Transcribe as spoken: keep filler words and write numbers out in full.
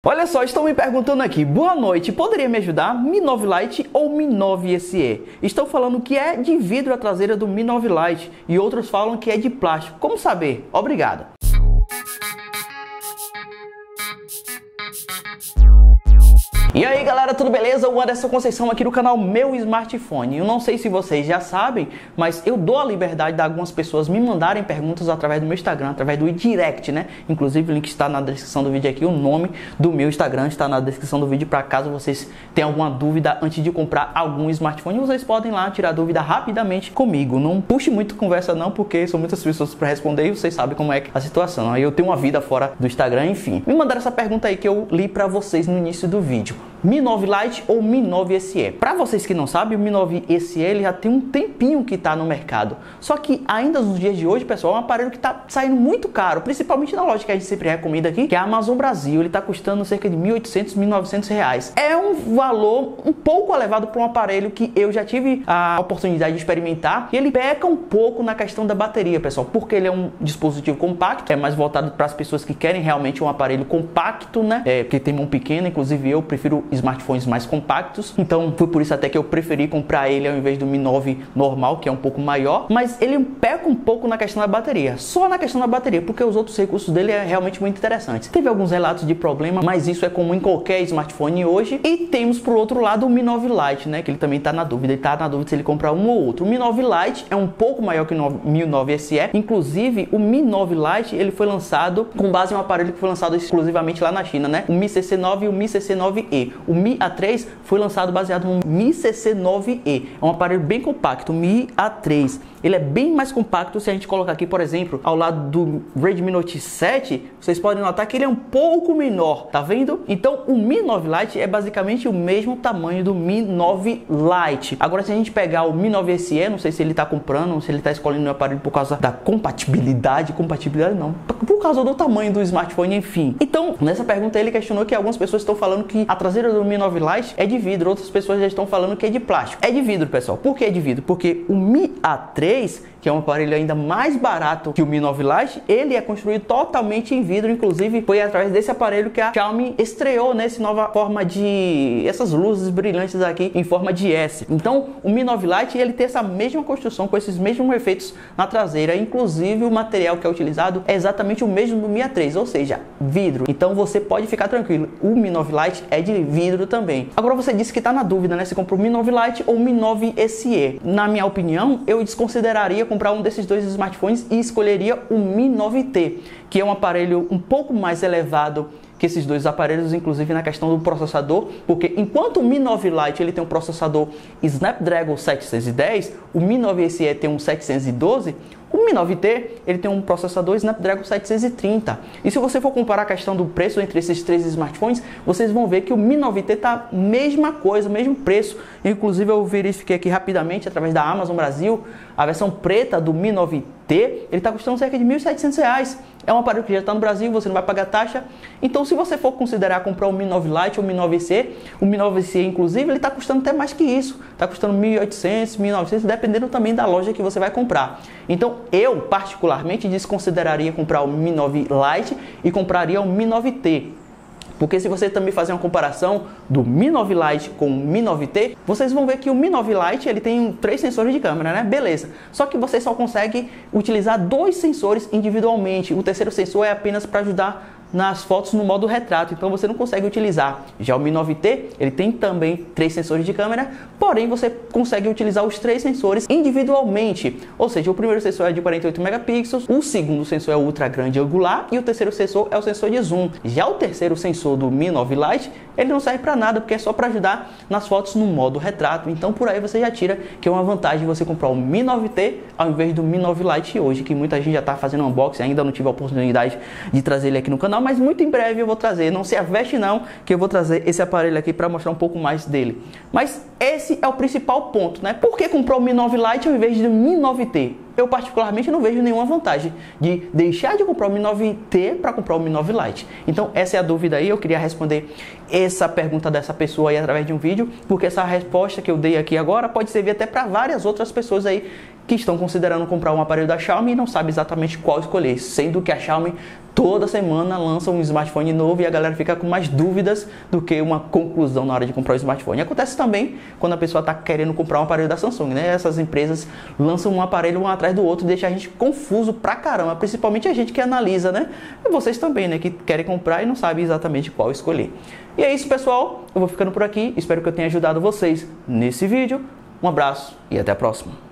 Olha só, estão me perguntando aqui, boa noite, poderia me ajudar? Mi nove Lite ou Mi nove S E? Estão falando que é de vidro a traseira do Mi nove Lite e outros falam que é de plástico. Como saber? Obrigado. E aí galera, tudo beleza? O Anderson Conceição aqui do canal Meu Smartphone. Eu não sei se vocês já sabem, mas eu dou a liberdade de algumas pessoas me mandarem perguntas através do meu Instagram, através do direct, né? Inclusive o link está na descrição do vídeo aqui, o nome do meu Instagram está na descrição do vídeo para caso vocês tenham alguma dúvida antes de comprar algum smartphone, vocês podem lá tirar dúvida rapidamente comigo. Não puxe muito conversa não, porque são muitas pessoas para responder e vocês sabem como é a situação. Aí eu tenho uma vida fora do Instagram, enfim. Me mandaram essa pergunta aí que eu li para vocês no início do vídeo. Mi nove Lite ou Mi nove S E? Para vocês que não sabem, o Mi nove S E ele já tem um tempinho que está no mercado. Só que ainda nos dias de hoje, pessoal, é um aparelho que está saindo muito caro, principalmente na loja que a gente sempre recomenda aqui, que é a Amazon Brasil. Ele está custando cerca de mil e oitocentos, mil e novecentos reais. É um valor um pouco elevado para um aparelho que eu já tive a oportunidade de experimentar. E ele peca um pouco na questão da bateria, pessoal, porque ele é um dispositivo compacto, é mais voltado para as pessoas que querem realmente um aparelho compacto, né? É, porque tem mão pequena, inclusive eu prefiro smartphones mais compactos, então foi por isso até que eu preferi comprar ele ao invés do Mi nove normal, que é um pouco maior, mas ele peca um pouco na questão da bateria, só na questão da bateria, porque os outros recursos dele é realmente muito interessantes. Teve alguns relatos de problema, mas isso é comum em qualquer smartphone hoje. E temos por outro lado o Mi nove Lite, né, que ele também está na dúvida, ele está na dúvida se ele comprar um ou outro. O Mi nove Lite é um pouco maior que o Mi nove S E, inclusive o Mi nove Lite ele foi lançado com base em um aparelho que foi lançado exclusivamente lá na China, né, o Mi C C nove e o Mi C C nove E. O Mi A três foi lançado baseado no Mi C C nove E. É um aparelho bem compacto, o Mi A três. Ele é bem mais compacto. Se a gente colocar aqui, por exemplo, ao lado do Redmi Note sete, vocês podem notar que ele é um pouco menor, tá vendo? Então o Mi nove Lite é basicamente o mesmo tamanho do Mi nove Lite. Agora, se a gente pegar o Mi nove S E, não sei se ele tá comprando, se ele tá escolhendo o aparelho por causa da compatibilidade, compatibilidade não, por causa do tamanho do smartphone, enfim. Então, nessa pergunta ele questionou que algumas pessoas estão falando que a traseira do Mi nove Lite é de vidro, outras pessoas já estão falando que é de plástico. É de vidro, pessoal. Por que é de vidro? Porque o Mi A três, que é um aparelho ainda mais barato que o Mi nove Lite, ele é construído totalmente em vidro. Inclusive foi através desse aparelho que a Xiaomi estreou nessa nova forma de essas luzes brilhantes aqui em forma de S. Então o Mi nove Lite ele tem essa mesma construção com esses mesmos efeitos na traseira, inclusive o material que é utilizado é exatamente o mesmo do Mi A três, ou seja, vidro. Então você pode ficar tranquilo, o Mi nove Lite é de vidro também. Agora você disse que está na dúvida, né, se comprou o Mi nove Lite ou o Mi nove S E. Na minha opinião, eu desconsideraria comprar um desses dois smartphones e escolheria o Mi nove T, que é um aparelho um pouco mais elevado que esses dois aparelhos, inclusive na questão do processador, porque enquanto o Mi nove Lite ele tem um processador Snapdragon setecentos e dez, o Mi nove S E tem um setecentos e doze, o Mi nove T ele tem um processador Snapdragon setecentos e trinta. E se você for comparar a questão do preço entre esses três smartphones, vocês vão ver que o Mi nove T tá mesma coisa, mesmo preço. Inclusive eu verifiquei aqui rapidamente através da Amazon Brasil, a versão preta do Mi nove T, ele está custando cerca de mil e setecentos reais. É um aparelho que já está no Brasil, você não vai pagar taxa. Então, se você for considerar comprar o Mi nove Lite ou o Mi nove S E, o Mi nove S E, inclusive, ele está custando até mais que isso. Está custando mil e oitocentos, mil e novecentos, dependendo também da loja que você vai comprar. Então, eu, particularmente, desconsideraria comprar o Mi nove Lite e compraria o Mi nove T. Porque se você também fazer uma comparação do Mi nove Lite com o Mi nove T, vocês vão ver que o Mi nove Lite ele tem três sensores de câmera, né? Beleza. Só que você só consegue utilizar dois sensores individualmente. O terceiro sensor é apenas para ajudar nas fotos no modo retrato, então você não consegue utilizar. Já o Mi nove T, ele tem também três sensores de câmera, porém você consegue utilizar os três sensores individualmente. Ou seja, o primeiro sensor é de quarenta e oito megapixels, o segundo sensor é o ultra grande angular e o terceiro sensor é o sensor de zoom. Já o terceiro sensor do Mi nove Lite, ele não serve para nada, porque é só para ajudar nas fotos no modo retrato. Então por aí você já tira que é uma vantagem você comprar o Mi nove T ao invés do Mi nove Lite hoje, que muita gente já está fazendo unboxing, ainda não tive a oportunidade de trazer ele aqui no canal, mas muito em breve eu vou trazer. Não se aveste não, que eu vou trazer esse aparelho aqui para mostrar um pouco mais dele. Mas esse é o principal ponto, né? Por que comprar o Mi nove Lite ao invés do Mi nove T? Eu particularmente não vejo nenhuma vantagem de deixar de comprar o Mi nove T para comprar o Mi nove Lite. Então essa é a dúvida aí, eu queria responder essa pergunta dessa pessoa aí através de um vídeo, porque essa resposta que eu dei aqui agora pode servir até para várias outras pessoas aí que estão considerando comprar um aparelho da Xiaomi e não sabem exatamente qual escolher, sendo que a Xiaomi toda semana lança um smartphone novo e a galera fica com mais dúvidas do que uma conclusão na hora de comprar o smartphone. Acontece também quando a pessoa está querendo comprar um aparelho da Samsung, né? Essas empresas lançam um aparelho um atrás do outro e deixa a gente confuso pra caramba, principalmente a gente que analisa, né? E vocês também, né? Que querem comprar e não sabem exatamente qual escolher. E é isso, pessoal. Eu vou ficando por aqui. Espero que eu tenha ajudado vocês nesse vídeo. Um abraço e até a próxima.